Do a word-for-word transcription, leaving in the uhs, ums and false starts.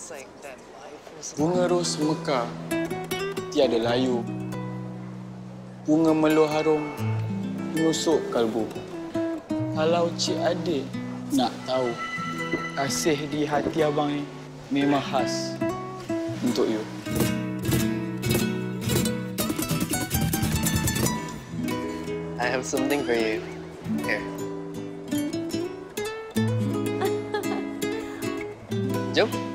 Bunga ros mekar, tiada layu. Bunga meluh harum, menusuk kalbu. Kalau cik adik nak tahu, kasih di hati abang ni memang khas untuk you. I have something for you. Here. Jom.